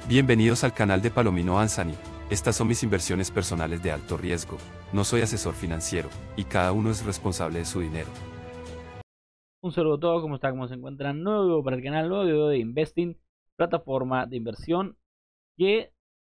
Bienvenidos al canal de Palomino Anzani. Estas son mis inversiones personales de alto riesgo. No soy asesor financiero, y cada uno es responsable de su dinero. Un saludo a todos, ¿cómo están? ¿Cómo se encuentran? Nuevo video para el canal, nuevo video de Investing, plataforma de inversión que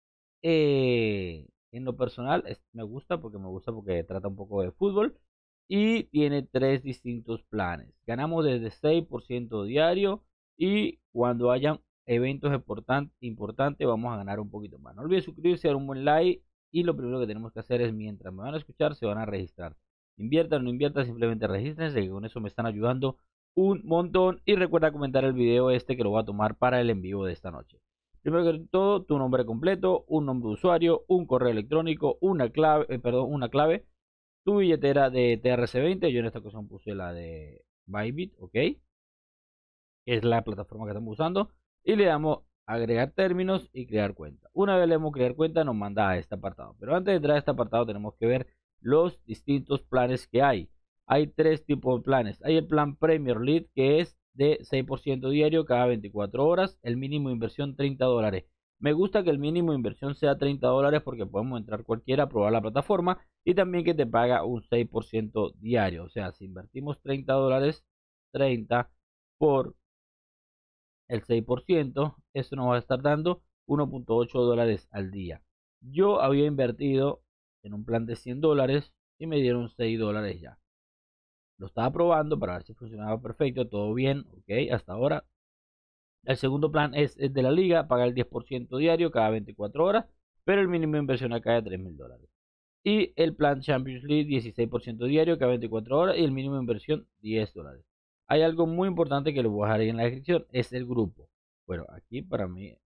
en lo personal me gusta porque trata un poco de fútbol y tiene tres distintos planes. Ganamos desde 6% diario y cuando hayan eventos importantes vamos a ganar un poquito más. No olviden suscribirse, dar un buen like y lo primero que tenemos que hacer es, mientras me van a escuchar, se van a registrar. Inviertan o no inviertan, simplemente regístrense, que con eso me están ayudando un montón. Y recuerda comentar el video que lo voy a tomar para el en vivo de esta noche. Primero que todo, tu nombre completo, un nombre de usuario, un correo electrónico, una clave, tu billetera de TRC20. Yo en esta ocasión puse la de Bybit, ok, es la plataforma que estamos usando, y le damos agregar términos y crear cuenta. Una vez le damos crear cuenta, nos manda a este apartado, pero antes de entrar a este apartado tenemos que ver los distintos planes que hay. Hay tres tipos de planes. Hay el plan Premier League, que es de 6% diario cada 24 horas, el mínimo de inversión $30. Me gusta que el mínimo de inversión sea $30 porque podemos entrar cualquiera a probar la plataforma, y también que te paga un 6% diario. O sea, si invertimos $30, 30 por el 6%, eso nos va a estar dando $1.8 al día. Yo había invertido en un plan de $100 y me dieron $6 ya. Lo estaba probando para ver si funcionaba perfecto, todo bien, ok, hasta ahora. El segundo plan es de la liga, paga el 10% diario cada 24 horas, pero el mínimo de inversión acá es de $3.000. Y el plan Champions League, 16% diario cada 24 horas y el mínimo de inversión $10. Hay algo muy importante que les voy a dejar ahí en la descripción, es el grupo. Bueno, aquí para mí,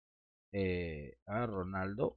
Ronaldo.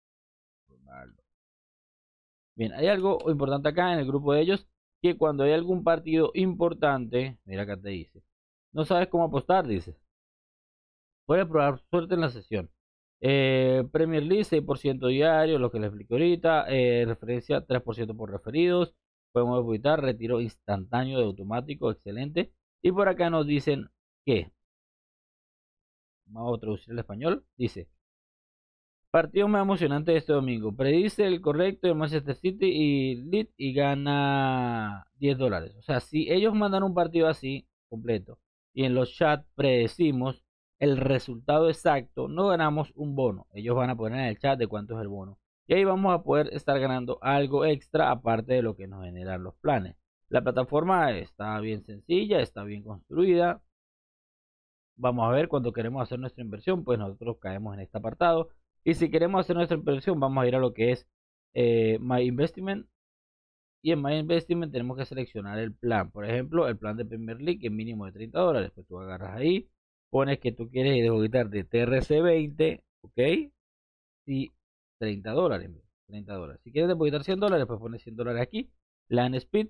Bien, hay algo importante acá en el grupo de ellos, que cuando hay algún partido importante, mira acá te dice, no sabes cómo apostar, dice, puedes probar suerte en la sesión. Premier League 6% diario, lo que les expliqué ahorita, referencia 3% por referidos, podemos evitar retiro instantáneo de automático, excelente. Y por acá nos dicen que, vamos a traducir al español, dice, partido más emocionante de este domingo, predice el correcto de Manchester City y Leeds y gana $10. O sea, si ellos mandan un partido así, completo, y en los chats predecimos el resultado exacto, no ganamos un bono. Ellos van a poner en el chat de cuánto es el bono. Y ahí vamos a poder estar ganando algo extra aparte de lo que nos generan los planes. La plataforma está bien sencilla, está bien construida. Vamos a ver, cuando queremos hacer nuestra inversión, pues nosotros caemos en este apartado. Y si queremos hacer nuestra inversión, vamos a ir a lo que es My Investment. Y en My Investment tenemos que seleccionar el plan. Por ejemplo, el plan de Premier League, que es mínimo de $30. Pues tú agarras ahí, pones que tú quieres depositar de TRC20, ok, y $30, $30. Si quieres depositar $100, pues pones $100 aquí, Land Speed.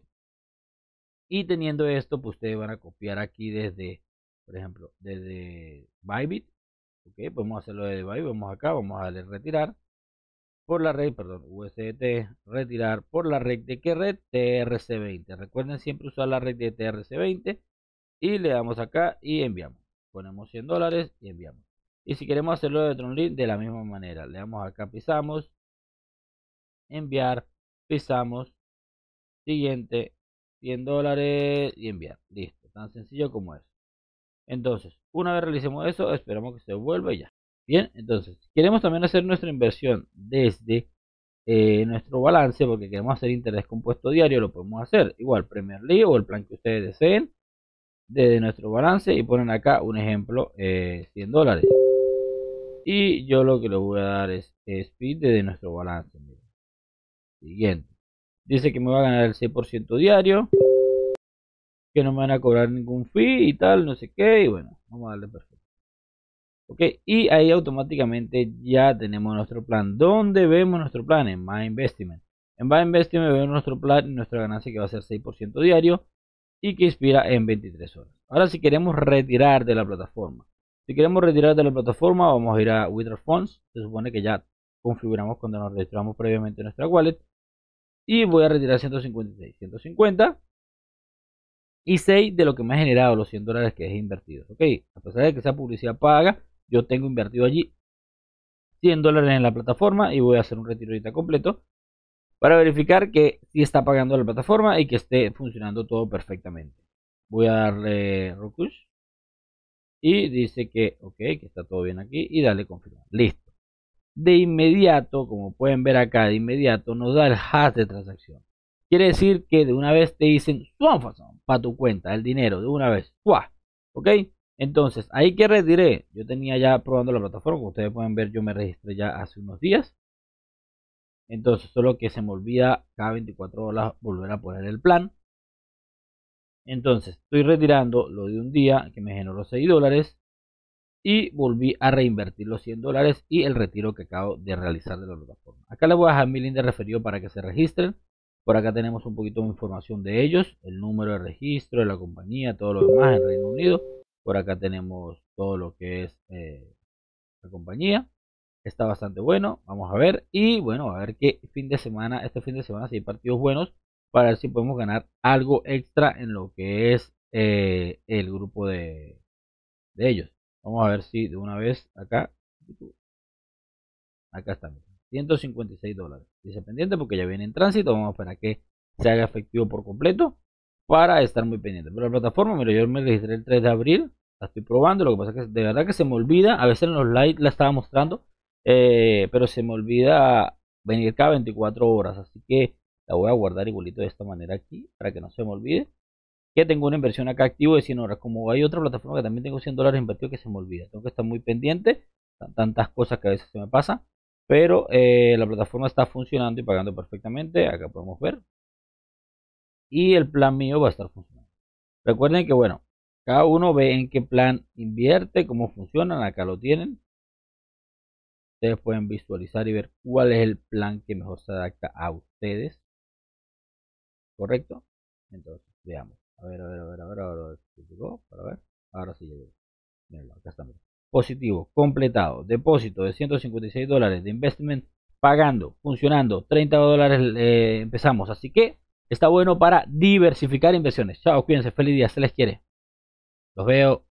Y teniendo esto, pues ustedes van a copiar aquí desde, por ejemplo, desde Bybit, ok, podemos hacerlo desde Bybit. Vamos acá, vamos a darle retirar por la red, perdón, USDT, retirar por la red. ¿De qué red? TRC20. Recuerden siempre usar la red de TRC20 y le damos acá y enviamos. Ponemos $100 y enviamos. Y si queremos hacerlo de Tronlink, de la misma manera, le damos acá, pisamos, enviar, pisamos, siguiente, $100 y enviar. Listo, tan sencillo como es. Entonces, una vez realicemos eso, esperamos que se vuelva y ya. Bien, entonces, queremos también hacer nuestra inversión desde nuestro balance, porque queremos hacer interés compuesto diario, lo podemos hacer igual Premier League o el plan que ustedes deseen, desde nuestro balance, y ponen acá un ejemplo, $100. Y yo lo que le voy a dar es speed desde nuestro balance. Miren. Siguiente, dice que me va a ganar el 6% diario, que no me van a cobrar ningún fee y tal, no sé qué, y bueno, vamos a darle perfecto. Ok, y ahí automáticamente ya tenemos nuestro plan. ¿Dónde vemos nuestro plan? En My Investment. En My Investment vemos nuestro plan, nuestra ganancia, que va a ser 6% diario y que expira en 23 horas. Ahora, si queremos retirar de la plataforma, vamos a ir a Withdraw Funds. Se supone que ya configuramos cuando nos registramos previamente en nuestra wallet. Y voy a retirar 156, 150 y 6 de lo que me ha generado los $100 que he invertido. Ok, a pesar de que sea publicidad paga, yo tengo invertido allí $100 en la plataforma y voy a hacer un retiro ahorita completo para verificar que sí está pagando la plataforma y que esté funcionando todo perfectamente. Voy a darle Rokush y dice que ok, que está todo bien aquí y dale confirmar. Listo. De inmediato, como pueden ver acá, de inmediato nos da el hash de transacción. Quiere decir que de una vez te dicen para tu cuenta el dinero de una vez. Ok, entonces ahí que retiré. Yo tenía ya probando la plataforma, como ustedes pueden ver, yo me registré ya hace unos días. Entonces, solo que se me olvida cada 24 horas volver a poner el plan. Entonces, estoy retirando lo de un día que me generó $6 y volví a reinvertir los $100 y el retiro que acabo de realizar de la plataforma. Acá les voy a dejar mi link de referido para que se registren. Por acá tenemos un poquito de información de ellos, el número de registro de la compañía, todo lo demás en Reino Unido. Por acá tenemos todo lo que es la compañía. Está bastante bueno, vamos a ver. Y bueno, a ver qué fin de semana, este fin de semana si hay partidos buenos para ver si podemos ganar algo extra en lo que es el grupo de ellos. Vamos a ver si de una vez acá está, $156. Dice pendiente porque ya viene en tránsito. Vamos a esperar que se haga efectivo por completo para estar muy pendiente. Pero la plataforma, mira, yo me registré el 3 de abril, la estoy probando. Lo que pasa es que de verdad que se me olvida. A veces en los live la estaba mostrando, pero se me olvida venir cada 24 horas. Así que la voy a guardar igualito de esta manera aquí para que no se me olvide que tengo una inversión acá activo de 100 horas. Como hay otra plataforma que también tengo $100 invertido que se me olvida. Tengo que estar muy pendiente. Tantas cosas que a veces se me pasa. Pero la plataforma está funcionando y pagando perfectamente. Acá podemos ver. Y el plan mío va a estar funcionando. Recuerden que bueno, cada uno ve en qué plan invierte, cómo funcionan. Acá lo tienen. Ustedes pueden visualizar y ver cuál es el plan que mejor se adapta a ustedes. ¿Correcto? Entonces, veamos. A ver. Para ver. Ahora sí llegó. Mírenlo, acá está. Positivo, completado. Depósito de $156 de investment. Pagando, funcionando. $30 empezamos. Así que está bueno para diversificar inversiones. Chao, cuídense. Feliz día. Se les quiere. Los veo.